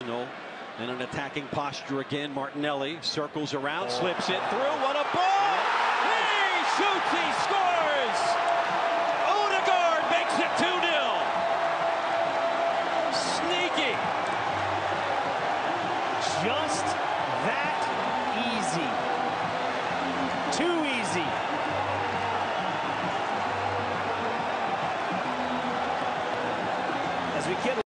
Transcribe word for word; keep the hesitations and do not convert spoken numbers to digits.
Arsenal in an attacking posture again. Martinelli circles around, slips it through. What a ball! He shoots, he scores!